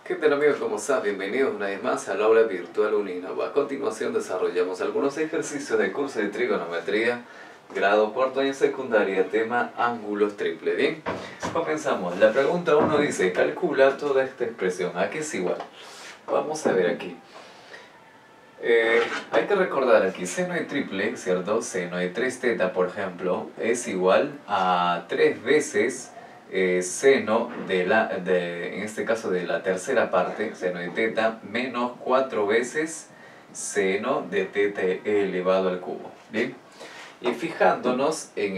¿Qué tal amigos? ¿Cómo están? Bienvenidos una vez más al aula virtual Uninova. A continuación desarrollamos algunos ejercicios del curso de trigonometría, grado cuarto año secundaria, tema ángulos triples. Bien, comenzamos. La pregunta 1 dice, calcula toda esta expresión. ¿A qué es igual? Vamos a ver aquí. Hay que recordar aquí, seno de triple, ¿cierto? Seno de 3 teta, por ejemplo, es igual a 3 veces seno en este caso de la tercera parte, seno de teta, menos 4 veces seno de teta elevado al cubo. Bien, y fijándonos en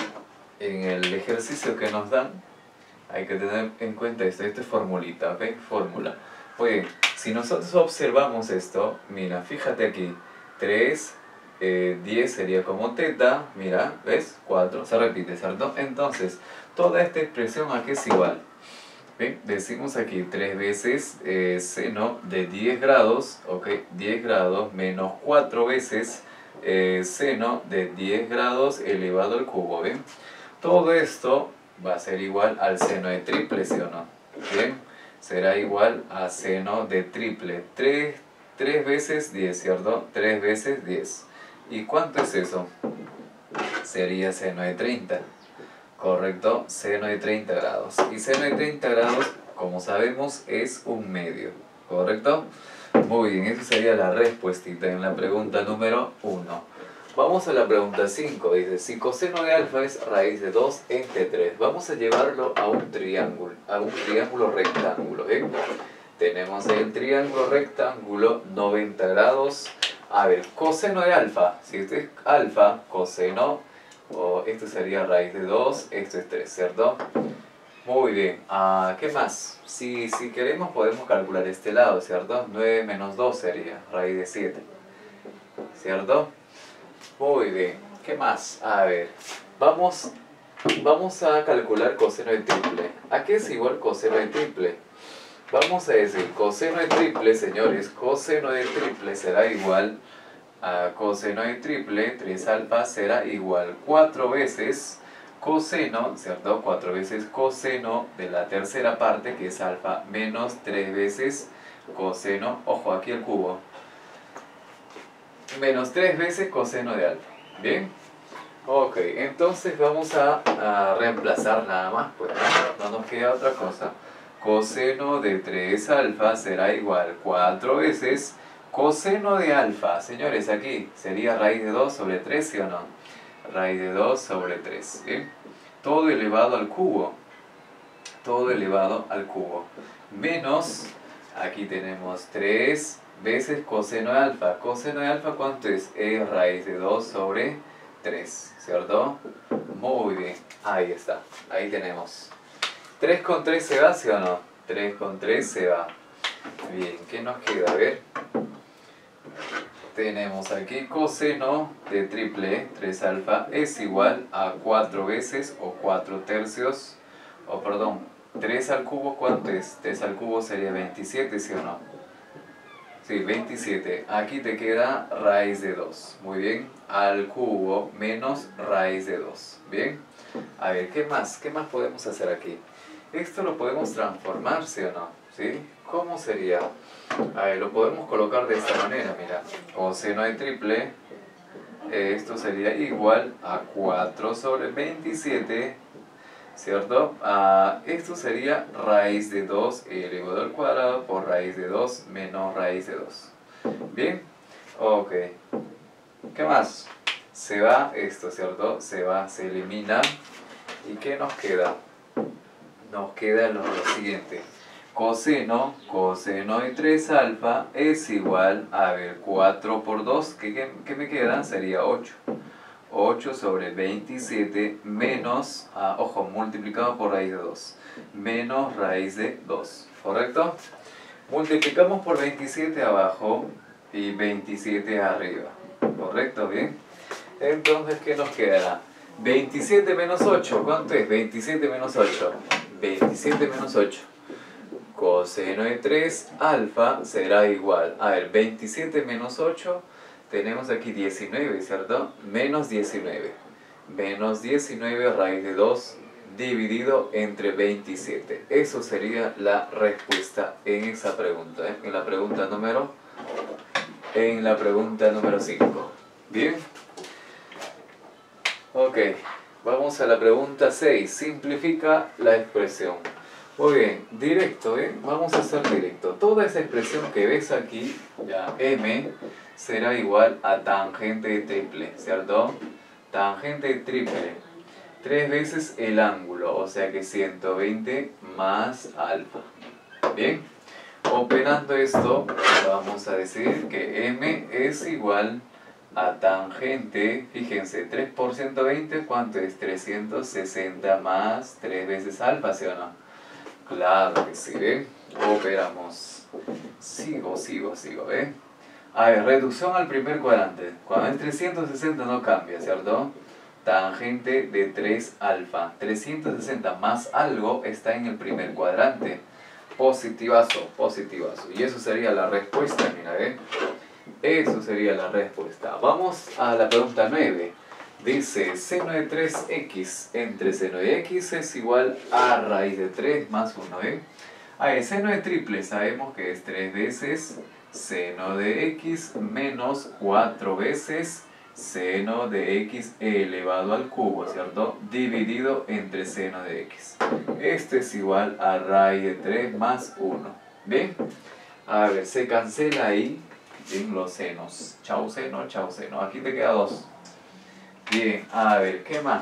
el ejercicio que nos dan, hay que tener en cuenta esto es formulita, ¿ok? Fórmula. Muy bien, si nosotros observamos esto, mira, fíjate aquí, 3, 10 sería como teta, mira, ¿ves? 4, se repite, ¿cierto? Entonces, toda esta expresión aquí es igual. ¿Ven? Decimos aquí 3 veces seno de 10 grados, ¿ok? 10 grados menos 4 veces seno de 10 grados elevado al cubo, ¿ven? Todo esto va a ser igual al seno de triple, ¿sí o no? Bien, será igual a seno de triple. 3 veces 10, ¿cierto? 3 veces 10. ¿Y cuánto es eso? Sería seno de 30. Correcto, seno de 30 grados. Y seno de 30 grados, como sabemos, es un medio. ¿Correcto? Muy bien, esa sería la respuestita en la pregunta número 1. Vamos a la pregunta 5. Dice, si coseno de alfa es raíz de 2 entre 3. Vamos a llevarlo a un triángulo rectángulo. ¿Eh? Tenemos el triángulo rectángulo 90 grados. A ver, coseno de alfa. Si este es alfa, coseno, esto sería raíz de 2, esto es 3, ¿cierto? Muy bien. ¿Qué más? Si queremos podemos calcular este lado, ¿cierto? 9 menos 2 sería raíz de 7, ¿cierto? Muy bien. ¿Qué más? A ver, vamos a calcular coseno de triple. ¿A qué es igual coseno de triple? Vamos a decir, coseno de triple, señores, coseno de triple será igual a coseno de triple, 3 alfa será igual 4 veces coseno, ¿cierto? 4 veces coseno de la tercera parte, que es alfa, menos 3 veces coseno, ojo, aquí el cubo, menos 3 veces coseno de alfa. ¿Bien? Ok, entonces vamos a reemplazar nada más, pues no nos queda otra cosa. Coseno de 3 alfa será igual 4 veces coseno de alfa. Señores, aquí sería raíz de 2 sobre 3, ¿sí o no? Raíz de 2 sobre 3, ¿bien? Todo elevado al cubo. Todo elevado al cubo. Menos, aquí tenemos 3 veces coseno de alfa. Coseno de alfa, ¿cuánto es? Es raíz de 2 sobre 3, ¿cierto? Muy bien, ahí está, ahí tenemos. 3 con 3 se va, ¿sí o no? 3 con 3 se va. Bien, ¿qué nos queda? A ver. Tenemos aquí coseno de triple, 3 alfa, es igual a 4 veces o 4 tercios, o perdón, 3 al cubo, ¿cuánto es? 3 al cubo sería 27, ¿sí o no? Sí, 27. Aquí te queda raíz de 2. Muy bien. Al cubo menos raíz de 2. Bien. A ver, ¿qué más? ¿Qué más podemos hacer aquí? Esto lo podemos transformar, ¿sí o no? ¿Sí? ¿Cómo sería? A ver, lo podemos colocar de esta manera, mira. Coseno de triple, esto sería igual a 4 sobre 27, ¿cierto? Esto sería raíz de 2 elevado al cuadrado por raíz de 2 menos raíz de 2. ¿Bien? Ok. ¿Qué más? Se va esto, ¿cierto? Se va, se elimina. ¿Y qué nos queda? Nos queda lo siguiente. Coseno de 3 alfa es igual, a ver, 4 por 2, ¿qué me queda? Sería 8. 8 sobre 27 menos, ojo, multiplicado por raíz de 2, menos raíz de 2, ¿correcto? Multiplicamos por 27 abajo y 27 arriba, ¿correcto? Bien. Entonces, ¿qué nos quedará? 27 menos 8, ¿cuánto es? 27 menos 8, 27 menos 8. Coseno de 3 alfa será igual, a ver, 27 menos 8, tenemos aquí 19, ¿cierto? Menos 19. Menos 19 raíz de 2 dividido entre 27. Eso sería la respuesta en esa pregunta, ¿eh? En la pregunta número 5. Bien. Ok, vamos a la pregunta 6. Simplifica la expresión. Muy bien, directo, ¿eh? Vamos a hacer directo. Toda esa expresión que ves aquí, ya m, será igual a tangente triple, ¿cierto? Tangente triple. 3 veces el ángulo, o sea que 120 más alfa. Bien, operando esto, vamos a decir que m es igual a tangente, fíjense, 3 por 120, ¿cuánto es? 360 más 3 veces alfa, ¿sí o no? Claro que sí, ¿ven? Operamos. Sigo, ¿ven? A ver, reducción al primer cuadrante. Cuando es 360 no cambia, ¿cierto? Tangente de 3 alfa. 360 más algo está en el primer cuadrante. Positivazo. Y eso sería la respuesta, mira, ¿ven? Eso sería la respuesta. Vamos a la pregunta 9. Dice, seno de 3x entre seno de x es igual a raíz de 3 más 1, ¿eh? A ver, seno de triple sabemos que es 3 veces seno de x menos 4 veces seno de x elevado al cubo, ¿cierto? Dividido entre seno de x. Este es igual a raíz de 3 más 1. ¿Bien? A ver, se cancela ahí en los senos. Chau seno. Aquí te queda 2. Bien, a ver, ¿qué más?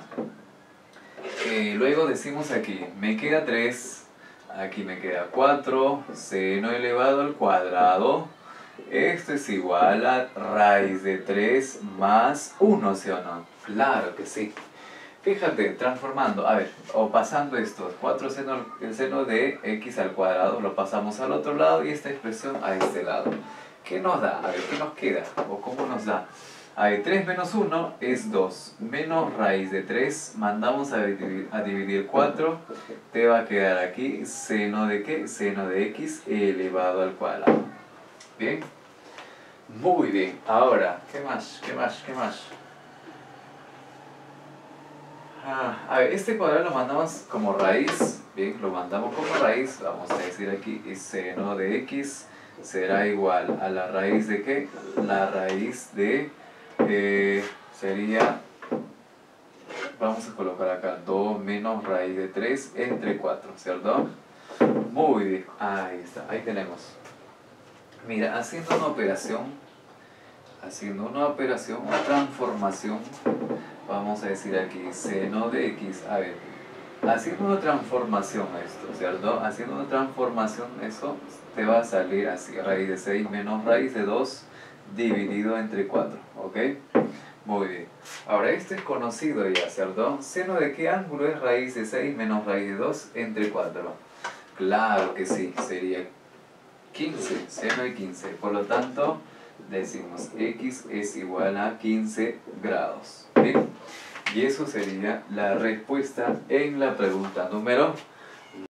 Luego decimos aquí, me queda 3, aquí me queda 4, seno elevado al cuadrado. Esto es igual a raíz de 3 más 1, ¿sí o no? Claro que sí. Fíjate, transformando, a ver, o pasando esto, 4 el seno de x al cuadrado, lo pasamos al otro lado y esta expresión a este lado. ¿Qué nos da? A ver, ¿qué nos queda? ¿O cómo nos da? A ver, 3 menos 1 es 2, menos raíz de 3, mandamos a dividir 4, te va a quedar aquí seno de ¿qué? Seno de x elevado al cuadrado. ¿Bien? Muy bien. Ahora, ¿qué más? A ver, este cuadrado lo mandamos como raíz. Bien, lo mandamos como raíz. Vamos a decir aquí, y seno de x será igual a la raíz de ¿qué? La raíz de... sería, vamos a colocar acá 2 menos raíz de 3 entre 4, ¿cierto? Muy bien, ahí está, ahí tenemos. Mira, haciendo una operación, una transformación, vamos a decir aquí seno de x, a ver, haciendo una transformación esto, ¿cierto? Haciendo una transformación eso te va a salir así, raíz de 6 menos raíz de 2 dividido entre 4, ¿ok? Muy bien. Ahora, esto es conocido ya, ¿cierto? ¿Seno de qué ángulo es raíz de 6 menos raíz de 2 entre 4? Claro que sí, sería 15, seno de 15. Por lo tanto, decimos x es igual a 15 grados. ¿Bien? Y eso sería la respuesta en la pregunta número